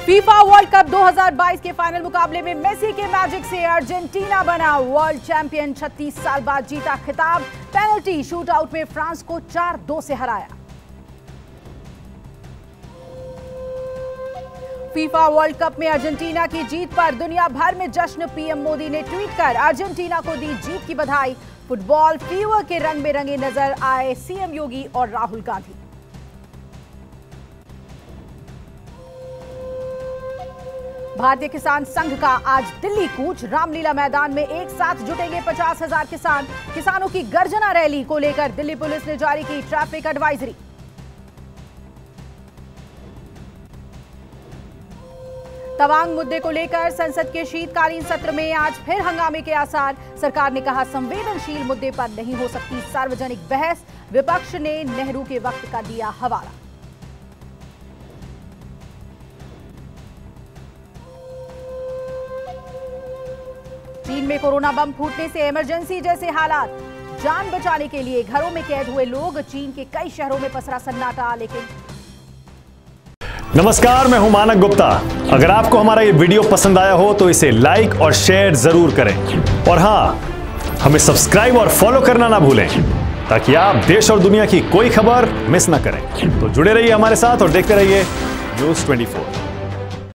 FIFA world cup 2022 के final मुकाबले में मेसी के मैजिक से अर्जेंटीना बना वर्ल्ड चैंपियन। 36 साल बाद जीता खिताब। पेनल्टी शूटआउट में फ्रांस को 4-2 से हराया। फीफा वर्ल्ड कप में अर्जेंटीना की जीत पर दुनिया भर में जश्न। पीएम मोदी ने ट्वीट कर अर्जेंटीना को दी जीत की बधाई। फुटबॉल फीवर के रंग में रंगे नजर आए सीएम योगी और राहुल गांधी। भारतीय किसान संघ का आज दिल्ली कूच। रामलीला मैदान में एक साथ जुटेंगे 50,000 किसान। किसानों की गर्जना रैली को लेकर दिल्ली पुलिस ने जारी की ट्रैफिक एडवाइजरी। तवांग मुद्दे को लेकर संसद के शीतकालीन सत्र में आज फिर हंगामे के आसार। सरकार ने कहा संवेदनशील मुद्दे पर नहीं हो सकती सार्वजनिक बहस। विपक्ष ने नेहरू के वक्त का दिया हवाला। चीन में कोरोना बम फूटने से इमरजेंसी जैसे हालात। जान बचाने के लिए घरों में कैद हुए लोग। चीन के कई शहरों में पसरा सन्नाटा। लेकिन नमस्कार, मैं हूं मानक गुप्ता। अगर आपको हमारा ये वीडियो पसंद आया हो तो इसे लाइक और शेयर जरूर करें। और हां, हमें सब्सक्राइब और फॉलो करना ना भूलें ताकि आप देश और दुनिया की कोई खबर मिस ना करें। तो जुड़े रहिए हमारे साथ और देखते रहिए न्यूज़ 24।